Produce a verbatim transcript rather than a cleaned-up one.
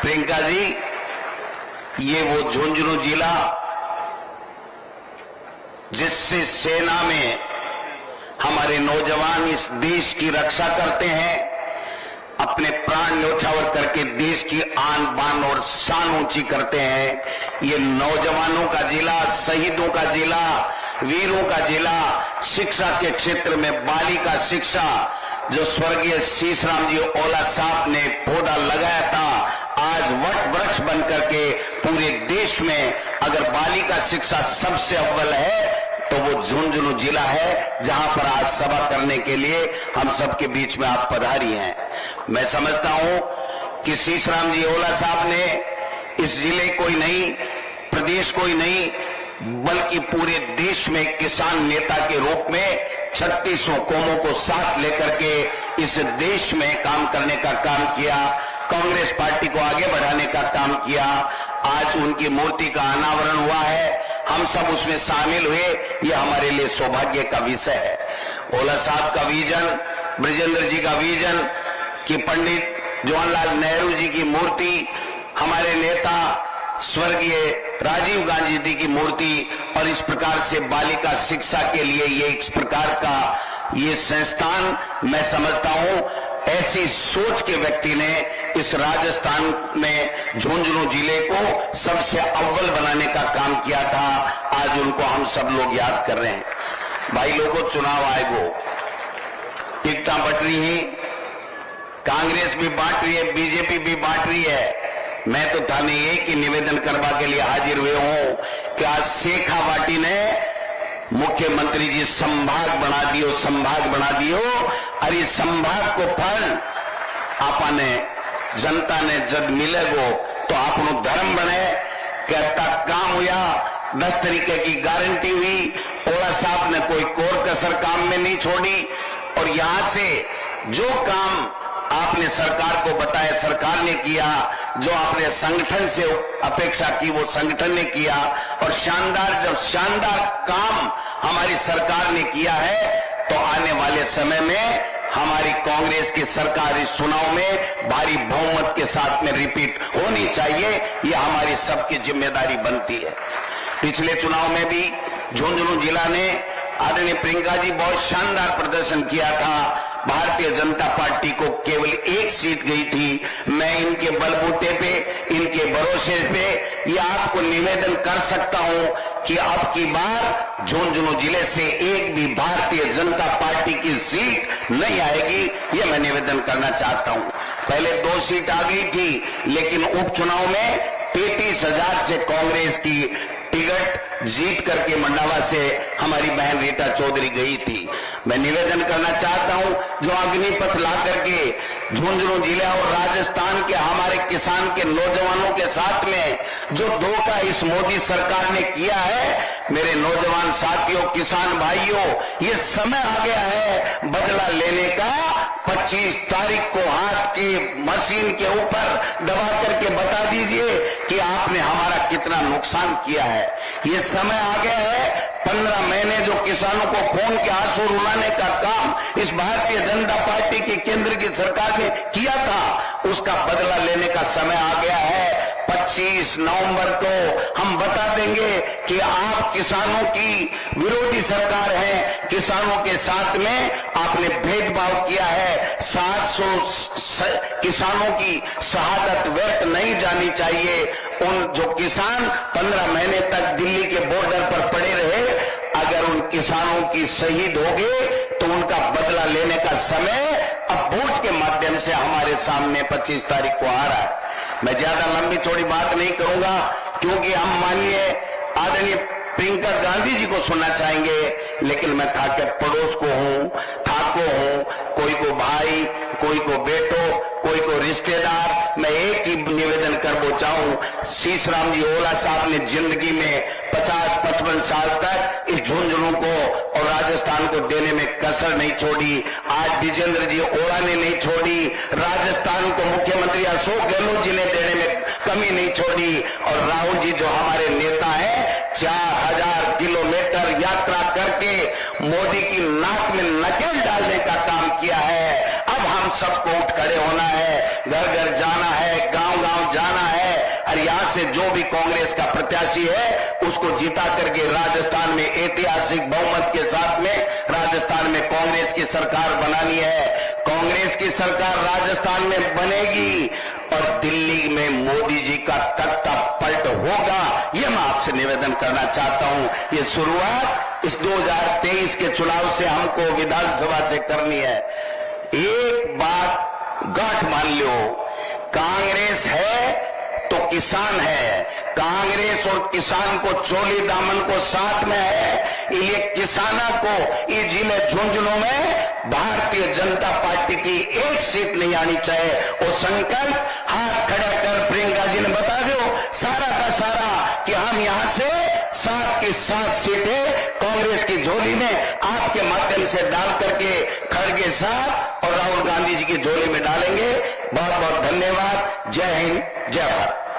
प्रियंका जी, ये वो झुंझुनू जिला जिससे सेना में हमारे नौजवान इस देश की रक्षा करते हैं, अपने प्राण न्यौछावर करके देश की आन बान और शान ऊंची करते हैं। ये नौजवानों का जिला, शहीदों का जिला, वीरों का जिला, शिक्षा के क्षेत्र में बालिका शिक्षा जो स्वर्गीय शीशराम जी ओला साहब ने पौधा लगाया था, आज वट वृक्ष बनकर के पूरे देश में अगर बालिका शिक्षा सबसे अव्वल है तो वो झुंझुनू जिला है, जहां पर आज सभा करने के लिए हम सबके बीच में आप पधारी हैं। मैं समझता हूं कि शीशराम जी ओला साहब ने इस जिले को ही नहीं, प्रदेश को ही नहीं, बल्कि पूरे देश में किसान नेता के रूप में छत्तीसों कौमों को साथ लेकर के इस देश में काम करने का काम किया, कांग्रेस पार्टी को आगे बढ़ाने का काम किया। आज उनकी मूर्ति का अनावरण हुआ है, हम सब उसमें शामिल हुए, ये हमारे लिए सौभाग्य का विषय है। ओला साहब का विजन, ब्रजेंद्र जी का विजन कि पंडित जवाहरलाल नेहरू जी की मूर्ति, हमारे नेता स्वर्गीय राजीव गांधी जी की मूर्ति, और इस प्रकार से बालिका शिक्षा के लिए ये इस प्रकार का ये संस्थान, मैं समझता हूं ऐसी सोच के व्यक्ति ने इस राजस्थान में झुंझुनू जिले को सबसे अव्वल बनाने का काम किया था। आज उनको हम सब लोग याद कर रहे हैं। भाई लोगों, चुनाव आयोग टिकटा बट रही है, कांग्रेस भी बांट रही है, बीजेपी भी बांट रही है। मैं तो थाने एक ही निवेदन करवा के लिए हाजिर हुए हूं कि आज शेखावाटी ने मुख्यमंत्री जी संभाग बना दियो, संभाग बना दियो, और इस संभाग को फल आपने जनता ने जब मिलेगो तो आपनो धर्म बने, कहता काम हुआ, दस तरीके की गारंटी हुई। ओला साहब ने कोई कोर कसर काम में नहीं छोड़ी, और यहां से जो काम आपने सरकार को बताया सरकार ने किया, जो आपने संगठन से अपेक्षा की वो संगठन ने किया, और शानदार जब शानदार काम हमारी सरकार ने किया है तो आने वाले समय में हमारी कांग्रेस की सरकार इस चुनाव में भारी बहुमत के साथ में रिपीट होनी चाहिए, ये हमारी सबकी जिम्मेदारी बनती है। पिछले चुनाव में भी झुंझुनू जिला ने आदरणीय प्रियंका जी बहुत शानदार प्रदर्शन किया था। भारतीय जनता पार्टी को केवल एक सीट गई थी। मैं इनके बलबूते पे, इनके भरोसे पे ये आपको निवेदन कर सकता हूं कि अब की बार झुंझुनू जिले से एक भी भारतीय जनता पार्टी की सीट नहीं आएगी, ये मैं निवेदन करना चाहता हूं। पहले दो सीट आ गई थी, लेकिन उपचुनाव में तैंतीस हजार से कांग्रेस की टिकट जीत करके मंडावा से हमारी बहन रीटा चौधरी गई थी। मैं निवेदन करना चाहता हूं, जो अग्निपथ ला करके झुंझुनू जिले और राजस्थान के हमारे किसान के नौजवानों के साथ में जो धोखा इस मोदी सरकार ने किया है, मेरे नौजवान साथियों, किसान भाइयों, ये समय आ गया है बदला लेने का। पच्चीस तारीख को हाथ की मशीन के ऊपर दबा करके बता दीजिए कि आपने हमारा कितना नुकसान किया है। ये समय आ गया है, पंद्रह महीने जो किसानों को खून के आंसू रुलाने का काम इस भारतीय जनता पार्टी की केंद्र की सरकार ने किया था, उसका बदला लेने का समय आ गया है। पच्चीस नवंबर को हम बता देंगे कि आप किसानों की विरोधी सरकार है, किसानों के साथ में आपने भेदभाव किया है। सात सौ किसानों की शहादत व्यर्थ नहीं जानी चाहिए। उन जो किसान पंद्रह महीने तक दिल्ली के बॉर्डर पर पड़े रहे, अगर उन किसानों की शहीद हो गए तो उनका बदला लेने का समय अब वोट के माध्यम से हमारे सामने पच्चीस तारीख को आ रहा है। मैं ज्यादा लंबी चौड़ी बात नहीं करूंगा, क्योंकि हम मानिए आदरणीय प्रियंका गांधी जी को सुनना चाहेंगे, लेकिन मैं था के पड़ोस को हूं, ठाको हूं, कोई को भाई, कोई को बेटो, कोई को रिश्तेदार। मैं एक ही निवेदन कर पहुंचाऊं, शीशराम जी ओला साहब ने जिंदगी में पचास पचपन साल तक इस झुंझुनू को और राजस्थान को देने में कसर नहीं छोड़ी। आज विजेंद्र जी ओला ने नहीं छोड़ी, राजस्थान को मुख्यमंत्री अशोक गहलोत जी ने देने में कमी नहीं छोड़ी, और राहुल जी जो हमारे नेता हैं चार हजार किलोमीटर यात्रा करके मोदी की नाक में नकेल डालने का काम किया है। अब हम सबको उठ खड़े होना है, घर घर जाना है, गांव गांव जाना है और यहां से जो भी कांग्रेस का प्रत्याशी है उसको जीता करके राजस्थान में ऐतिहासिक बहुमत के साथ में राजस्थान में कांग्रेस की सरकार बनानी है। कांग्रेस की सरकार राजस्थान में बनेगी और दिल्ली में मोदी जी का तख्ता पलट होगा, यह मैं आपसे निवेदन करना चाहता हूं। ये शुरुआत इस दो हज़ार तेईस के चुनाव से हमको विधानसभा से करनी है। एक बात गांठ मान लो, कांग्रेस है तो किसान है, कांग्रेस और किसान को चोली दामन को साथ में है, इसलिए किसाना को इस जिले झुंझुनों में भारतीय जनता पार्टी की एक सीट नहीं आनी चाहिए। और संकल्प हाथ खड़ा कर प्रियंका जी ने बता दो सारा का सारा कि हम यहां से सात की सात सीटें कांग्रेस की झोली में आपके माध्यम से डाल करके खड़गे साहब और राहुल गांधी जी की झोली में डालेंगे। बहुत बहुत धन्यवाद। जय हिंद, जय भारत।